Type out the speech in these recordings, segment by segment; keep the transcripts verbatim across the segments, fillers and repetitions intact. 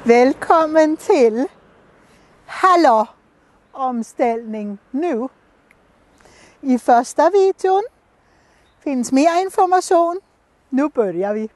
Välkommen till Hallå omställning nu. I första videon finns mer information. Nu börjar vi.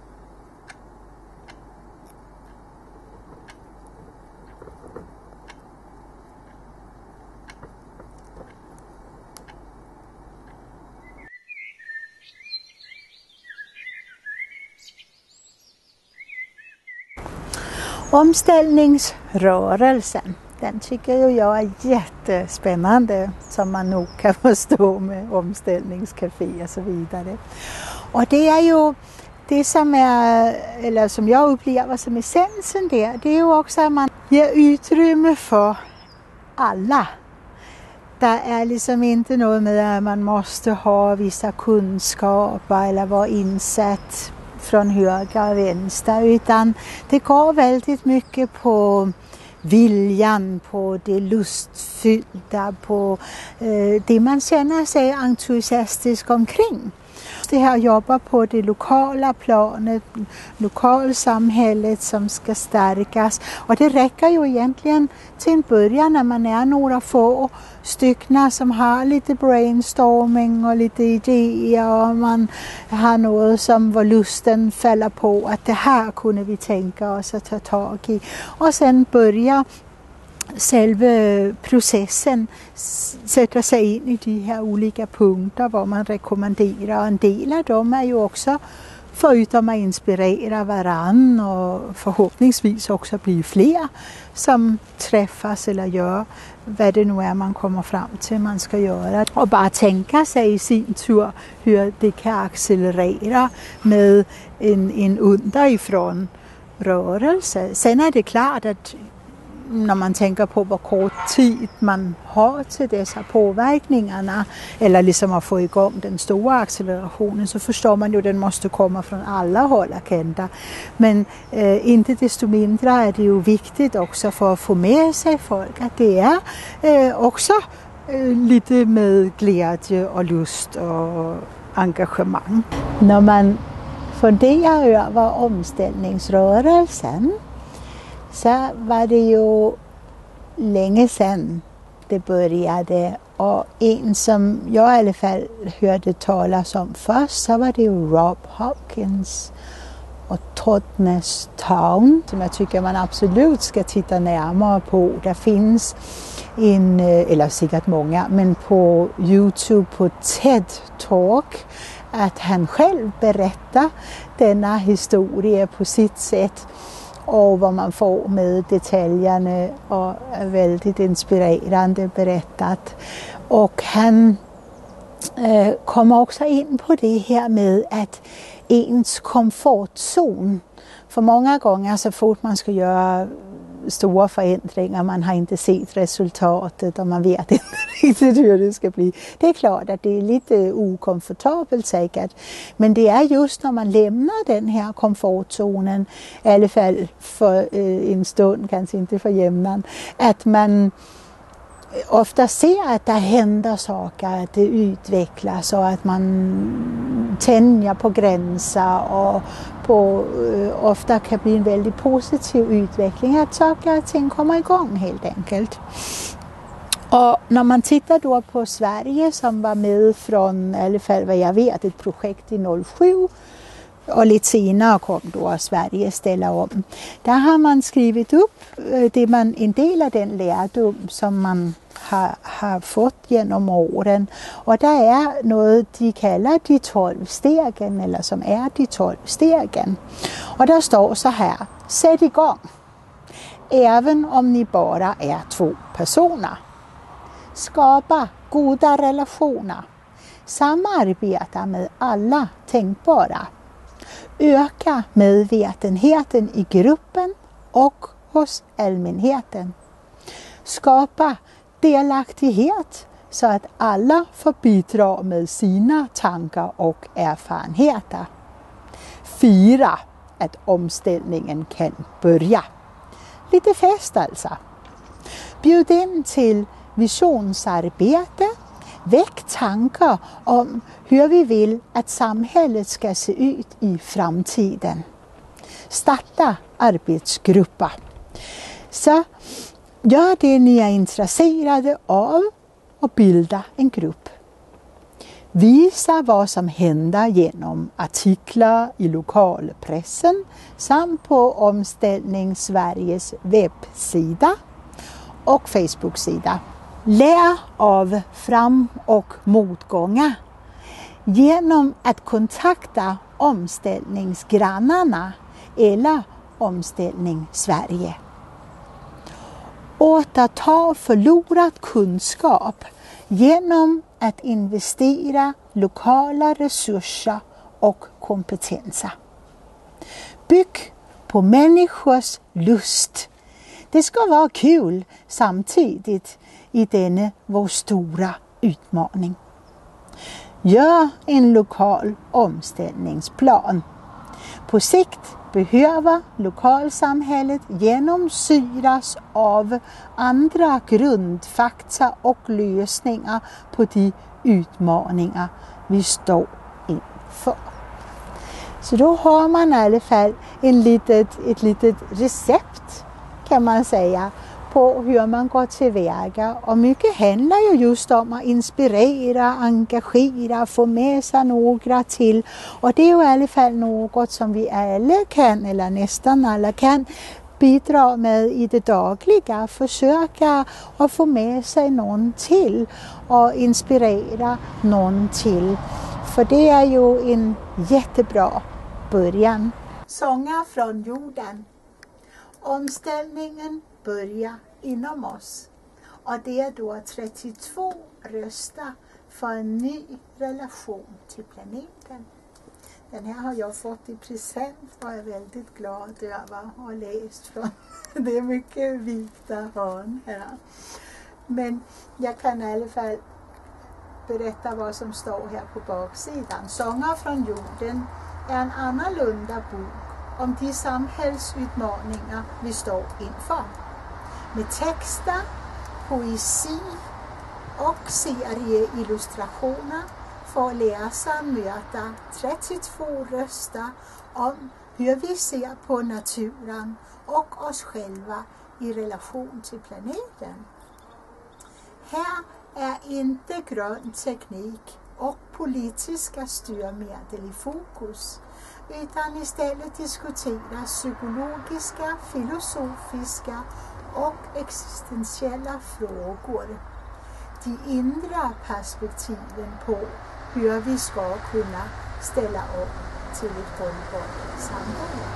Omställningsrörelsen, den tycker jag är jättespännande, som man nog kan förstå med omställningscafé och så vidare. Och det är ju det som är, eller som jag upplever som essensen där, det är ju också att man ger utrymme för alla. Det är liksom inte något med att man måste ha vissa kunskaper eller vara insatt från höger och vänster, utan det går väldigt mycket på viljan, på det lustfyllda, på eh, det man känner sig entusiastisk omkring. Det här jobbar på det lokala planet, lokalsamhället som ska stärkas, och det räcker ju egentligen till en början när man är några få stycken som har lite brainstorming och lite idéer, och man har något som var lusten fäller på att det här kunde vi tänka oss att ta tag i, och sen börja själva processen sätta sig in i de här olika punkter vad man rekommenderar. En del av dem är ju också, förutom att inspirera varann och förhoppningsvis också bli fler som träffas eller gör vad det nu är man kommer fram till man ska göra. Och bara tänka sig i sin tur hur det kan accelerera med en, en underifrån rörelse. Sen är det klart att när man tänker på hur kort tid man har till dessa påverkningarna, eller liksom att få igång den stora accelerationen, så förstår man ju att den måste komma från alla håll och kanter. Men eh, inte desto mindre är det ju viktigt också för att få med sig folk att det är eh, också eh, lite med glädje och lust och engagemang. När man funderar över omställningsrörelsen, så var det ju länge sedan det började, och en som jag i alla fall hörde talas om först, så var det ju Rob Hopkins och Totnes Town, som jag tycker man absolut ska titta närmare på. Det finns en, eller säkert många, men på YouTube, på TED Talk, att han själv berättar denna historia på sitt sätt, och vad man får med detaljerna, och är väldigt inspirerande berättat. Och han eh, kommer också in på det här med att ens komfortzon, för många gånger så fort man ska göra stora förändringar, man har inte sett resultatet och man vet inte riktigt hur det ska bli. Det är klart att det är lite okomfortabelt säkert, men det är just när man lämnar den här komfortzonen, i alla fall för en stund, kanske inte för jämnan, att man ofta ser att det händer saker, att det utvecklas och att man tänjer på gränser, och på, uh, ofta kan bli en väldigt positiv utveckling, att saker och ting kommer igång helt enkelt. Och när man tittar då på Sverige, som var med från, i alla fall vad jag vet, ett projekt i noll sju, och lite senare kom då Sverige ställa om. Där har man skrivit upp det man, en del av den lärdom som man har, har fått genom åren. Och det är något de kallar de tolv stegen, eller som är de tolv stegen. Och där står så här: sätt igång, även om ni bara är två personer. Skapa goda relationer. Samarbeta med alla tänkbara. Öka medvetenheten i gruppen och hos allmänheten. Skapa delaktighet så att alla får bidra med sina tankar och erfarenheter. Fira att omställningen kan börja. Lite fest alltså. Bjud in till visionsarbete. Väck tankar om hur vi vill att samhället ska se ut i framtiden. Starta arbetsgrupper. Så gör det ni är intresserade av och bilda en grupp. Visa vad som händer genom artiklar i lokalpressen samt på Omställning Sveriges webbsida och Facebook-sida. Lär av fram- och motgångar genom att kontakta Omställningsgrannarna eller Omställning Sverige. Återta förlorad kunskap genom att investera lokala resurser och kompetenser. Bygg på människors lust. Det ska vara kul samtidigt i denna vår stora utmaning. Gör en lokal omställningsplan. På sikt behöver lokalsamhället genomsyras av andra grundfakta och lösningar på de utmaningar vi står inför. Så då har man i alla fall en litet, ett litet recept kan man säga på hur man går tillväga. Och mycket handlar ju just om att inspirera, engagera, få med sig några till. Och det är ju i alla fall något som vi alla kan, eller nästan alla kan, bidra med i det dagliga. Försöka att få med sig någon till och inspirera någon till. För det är ju en jättebra början. Sånger från jorden. Omställningen börjar inom oss. Och det är då trettiotvå röster för en ny relation till planeten. Den här har jag fått i present och är väldigt glad över och har läst från. Det är mycket vita hörn här. Men jag kan i alla fall berätta vad som står här på baksidan. Sånger från jorden är en annorlunda bok om de samhällsutmaningar vi står inför. Med texter, poesi och serieillustrationer får läsaren möta trettiotvå röster om hur vi ser på naturen och oss själva i relation till planeten. Här är inte grön teknik och politiska styrmedel i fokus, utan istället diskuteras psykologiska, filosofiska och existentiella frågor. De inre perspektiven på hur vi ska kunna ställa upp till ett hållbart samhälle.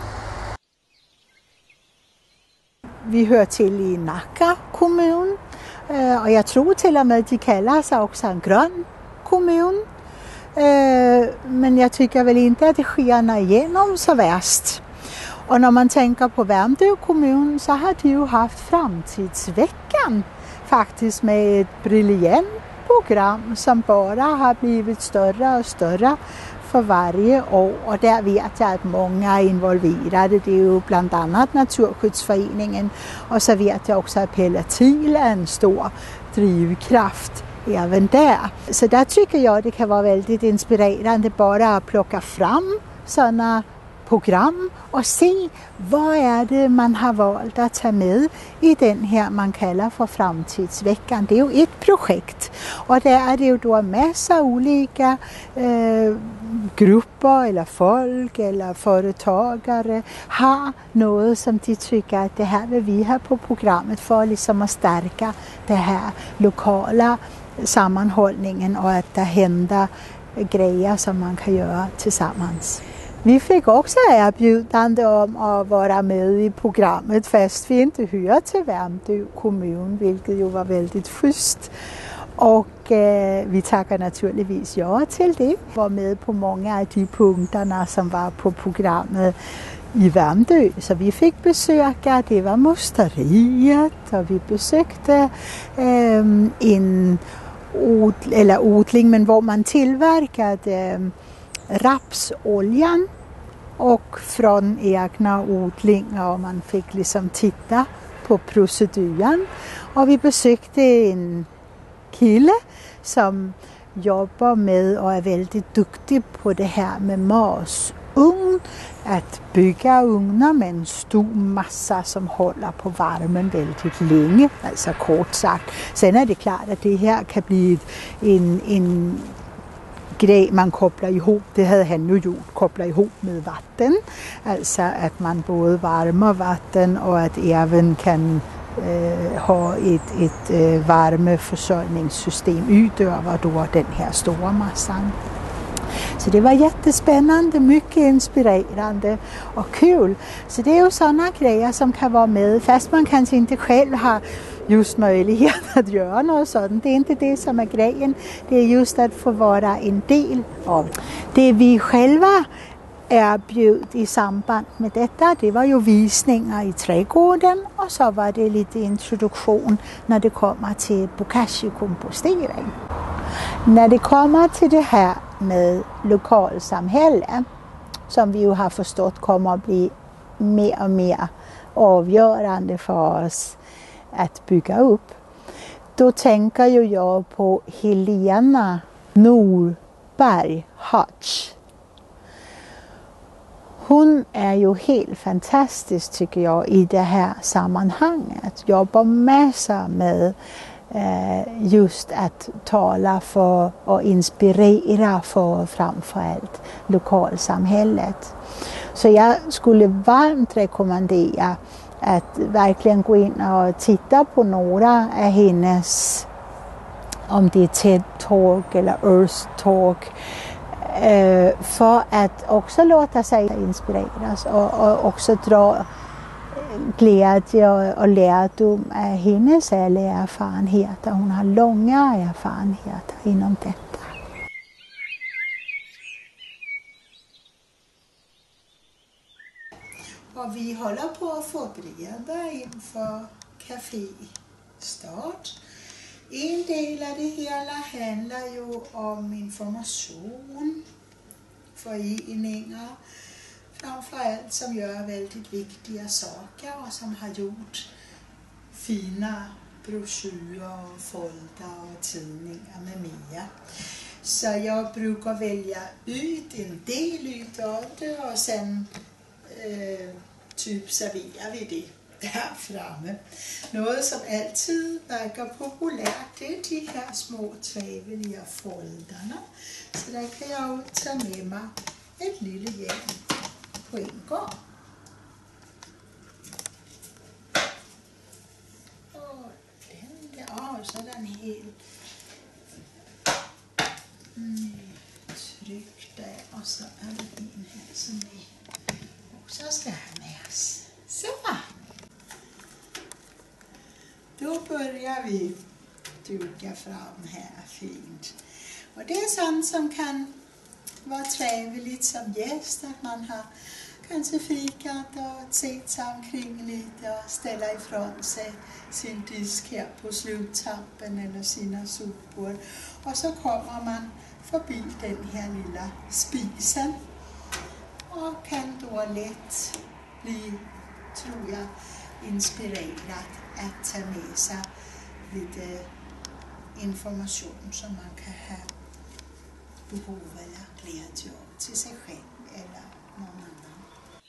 Vi hör till i Nacka kommun och jag tror till och med att de kallar sig också en grön kommun. Men jag tycker väl inte att det skenar igenom så värst. Och när man tänker på Värmdö kommun så har de ju haft framtidsveckan faktiskt med ett briljant program som bara har blivit större och större för varje år. Och där vet jag att många är involverade. Det är ju bland annat Naturskyddsföreningen och så vet jag också att Pelatil är en stor drivkraft även där. Så där tycker jag det kan vara väldigt inspirerande bara att plocka fram sådana program och se vad är det man har valt att ta med i den här man kallar för framtidsveckan. Det är ju ett projekt och där är det ju då massa olika eh, grupper eller folk eller företagare har något som de tycker att det här vill vi ha på programmet för liksom att stärka det här lokala sammanhållningen och att det händer grejer som man kan göra tillsammans. Vi fick också erbjudande om att vara med i programmet fast vi inte hör till Värmdö kommun, vilket ju var väldigt schysst. Och eh, vi tackar naturligtvis ja till det. Vi var med på många av de punkterna som var på programmet i Värmdö. Så vi fick besöka, det var musteriet och vi besökte eh, en od, eller odling men var man tillverkade eh, rapsoljan och från egna odlingar och man fick liksom titta på proceduren. Och vi besökte en kille som jobbar med och är väldigt duktig på det här med masolja ugn, att bygga ugnar med en stor massa som håller på värmen väldigt länge, alltså kort sagt. Sen är det klart att det här kan bli en, en grej man kopplar ihop, det hade han nu gjort, koppla ihop med vatten. Alltså att man både värmer vatten och att även kan eh, ha ett, ett eh, värmeförsörjningssystem utöver då den här stora massan. Så det var jättespännande, mycket inspirerande och kul. Så det är ju sådana grejer som kan vara med, fast man kanske inte själv har just möjlighet att göra något sådant. Det är inte det som är grejen. Det är just att få vara en del av det vi själva erbjöd i samband med detta. Det var ju visningar i trädgården och så var det lite introduktion när det kommer till bokashi-kompostering. När det kommer till det här med lokalsamhälle, som vi ju har förstått kommer att bli mer och mer avgörande för oss att bygga upp, då tänker ju jag på Helena Norberg Hodge. Hon är ju helt fantastisk tycker jag i det här sammanhanget. Jobbar massor med eh, just att tala för och inspirera för framförallt lokalsamhället. Så jag skulle varmt rekommendera att verkligen gå in och titta på några av hennes, om det är TED Talk eller Earth Talk, för att också låta sig inspireras och, och också dra glädje och, och lärdom av hennes alla erfarenheter. Hon har långa erfarenheter inom detta. Och vi håller på att förbereda inför kaféstart. En del av det hela handlar ju om information, föreningar, framförallt som gör väldigt viktiga saker och som har gjort fina broschyrer, folder och tidningar med mer. Så jag brukar välja ut en del utav det och sen eh, typ serverar vi det där framme. Något som alltid verkar populärt, det är de här små trevliga folderna. Så där kan jag ta med mig ett lille gäng på en gång. Och den där, så är den helt tryck där. Och så är det en här som vi också ska ha med oss. Så! Då börjar vi duka fram här fint. Och det är sånt som kan vara trevligt som gäst, att man har kanske fikat och sett sig omkring lite och ställa ifrån sig sin disk här på sluttappen eller sina sopor. Och så kommer man förbi den här lilla spisen och kan då lätt bli, tror jag, inspirerad att ta med sig lite information som man kan ha behov eller glädje av till sig själv eller någon annan.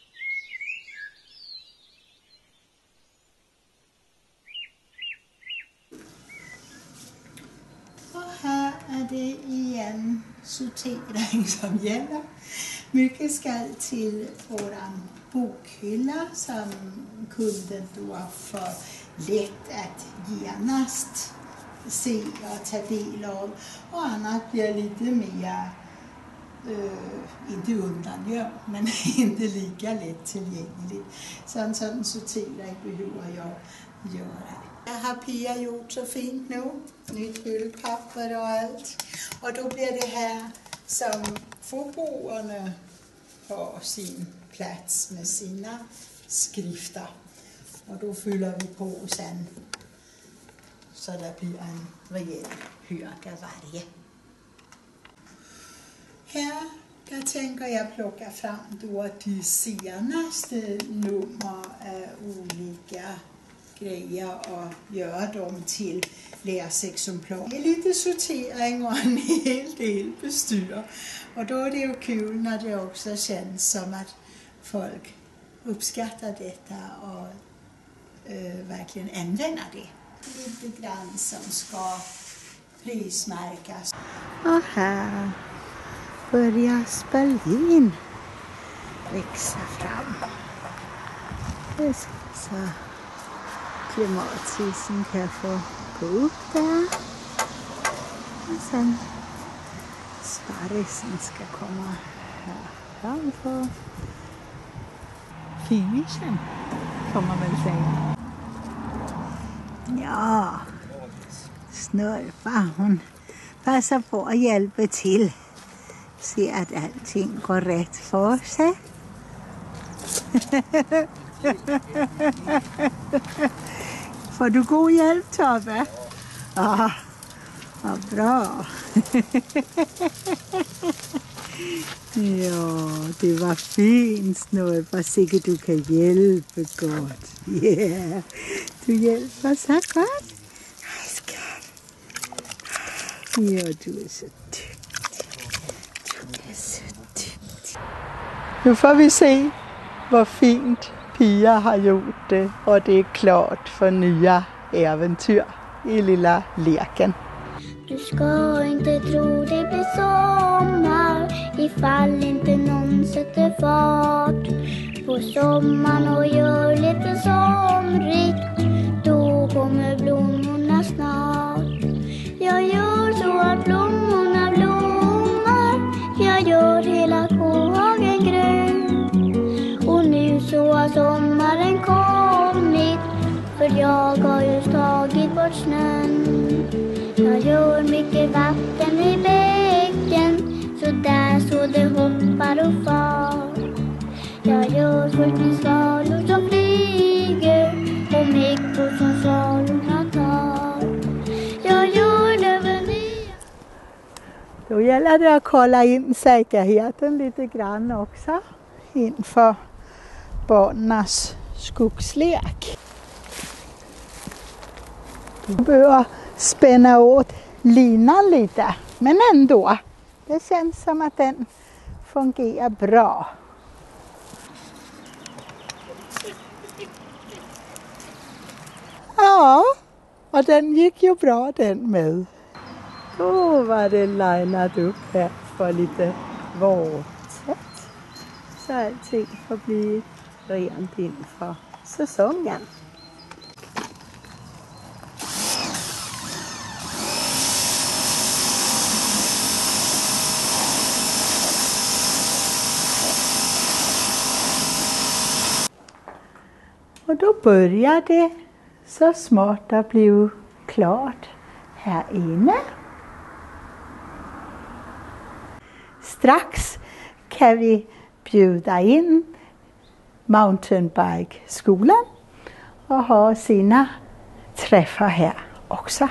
Och här är det igen sortering som gäller. Mycket ska till våran bokhylla som kunden då får lätt att genast se och ta del av, och annat blir lite mer uh, inte undangömt men inte lika lätt tillgängligt. Sån sån sortering behöver jag göra. Det har Pia gjort så fint nu, nytt hyllpapper och allt, och då blir det här som förbrukerne har sin plats med sina skrifter, och då fyller vi på sen så det blir en rejäl hög av varje. Här där tänker jag plocka fram då de senaste nummer av olika grejer och göra dem till läsexemplar. Det är lite sortering och en hel del bestyr. Och då är det ju kul när det också känns som att folk uppskattar detta och äh, verkligen använder det. Lite grann som ska prismärkas. Och här börjar Spalin växa fram. Det ska så klimatisen kan få gå upp där. Och sen sparrisen ska komma här framför. Finischen kan man väl säga. Ja, Snurpa, hon passar på att hjälpa till. Se att allting går rätt för sig. Får du god hjälp, Tobbe? Ja, vad bra. Ja, det var fint, Snurpa. Säkert du kan hjälpa gott. Yeah. Du hjälper så gott. Ja, du är så duktig. Du är så duktig. Nu får vi se vad fint Pia har gjort det. Och det är klart för nya äventyr i lilla leken. Du ska inte tro det blir sommar ifall inte någon sätter fart på sommaren och gör lite somrigt. Då kommer blommorna snart. Jag gör så att blommorna blommar. Jag gör hela kohagen grön. Och nu så har sommaren kommit. För jag har just tagit bort snön. Jag gör mycket vatten i bäcken. Så där så det hoppar och far. Jag gör fullt med svalor som flyger. Och mycket som svalorna tar. Jag gör det väl nya. Då gäller det att kolla in säkerheten lite grann också. Inför barnens skogslek. Du behöver spänna åt linan lite. Men ändå. Det känns som att den fungerar bra. Ja, och den gick ju bra den med. Då var det linat upp här för lite vårsätt. Så allting får bli rent inför säsongen. Och då börjar det så smått att bli klart här inne. Strax kan vi bjuda in mountainbike-skolan och ha sina träffar här också.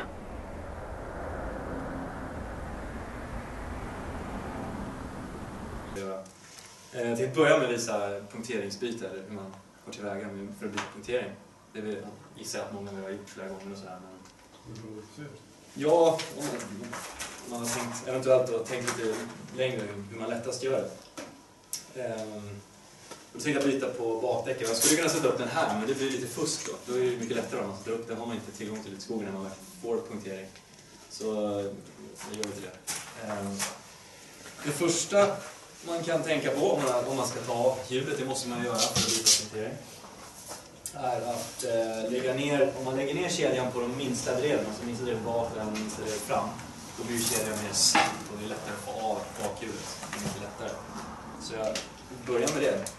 Jag tänkte börja med att visa punkteringsbitar, hur man går tillväga för att byta punktering. Det vill jag gissa att många har gjort flera gånger och sådär. Men... Ja, om man, om man har tänkt, eventuellt har tänkt lite längre hur man lättast gör det. Ehm, jag tänkte byta på bakdäcket. Jag skulle kunna sätta upp den här, men det blir lite fusk då. Då är det mycket lättare om man sätter upp den. Har man inte tillgång till lite skogen när man får punktering. Så jag gör inte det. Ehm, det första man kan tänka på om man, om man ska ta hjulet, det måste man göra för att byta punktering, är att eh, lägga ner, om man lägger ner kedjan på de minsta dreven, alltså minsta dreven bak och den minsta dreven fram, då blir kedjan mer snabbt och det är lättare att få av bakhjulet. Det är mycket lättare. Så jag börjar med det.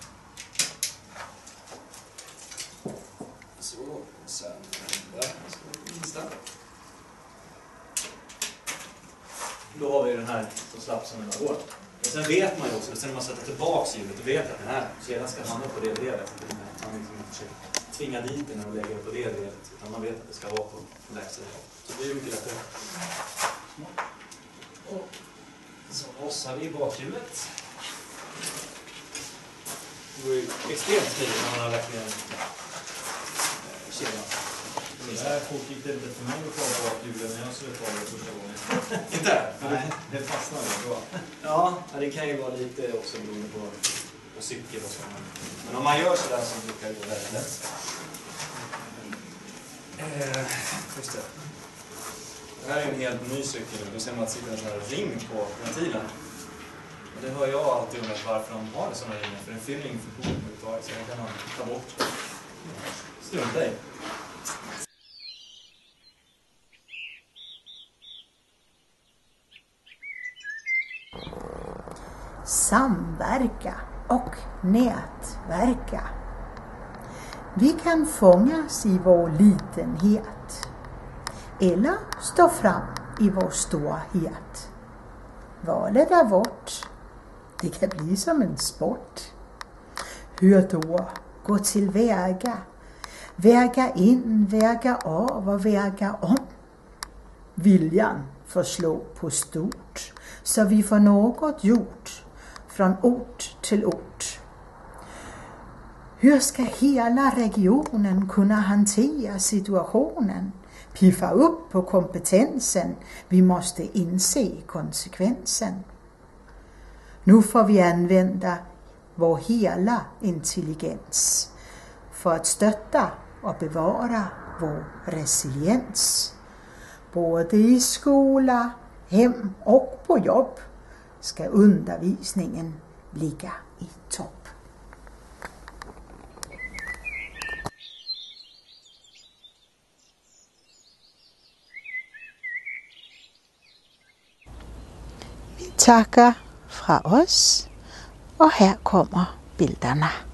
Så, sen där, så minsta. Då har vi den här så slapp som den går. Men sen vet man ju också, sen när man sätter tillbaka hjulet, då vet att den här kedjan ska hamna på det drevet. Man liksom inte försöker tvinga dit den och lägga på det drevet, utan man vet att det ska vara på lägsta drevet. Så det är mycket lättare. Och så lossar vi bakhjulet. Det går ju extremt smidigt när man har lagt ner kedjan. här fort gick det inte för mig att ta bak hjulen när jag skulle ta det första gången. Inte? Nej, det fastnade bra. Ja, det kan ju vara lite också beroende på, på cykel och så. Men om man gör sådär så brukar det gå väldigt lätt. Eh, just det. Det här är en helt ny cykel. Då ser man att det sitter en sån här ring på ventilen. Och det hör jag alltid undrat varför de har en sån här ring. För den fyller ingen funktion överhuvudtaget. Så den kan man ta bort. Strunta i. Samverka och nätverka. Vi kan fångas i vår litenhet eller stå fram i vår storhet. Valet är vårt. Det kan bli som en sport. Hur då? Gå till väga. Väga in, väga av och väga om. Viljan får slå på stort så vi får något gjort från ort till ort. Hur ska hela regionen kunna hantera situationen? Piffa upp på kompetensen. Vi måste inse konsekvensen. Nu får vi använda vår hela intelligens för att stötta och bevara vår resiliens. Både i skola, hem och på jobb ska undervisningen ligga i topp. Vi tackar från oss och här kommer bilderna.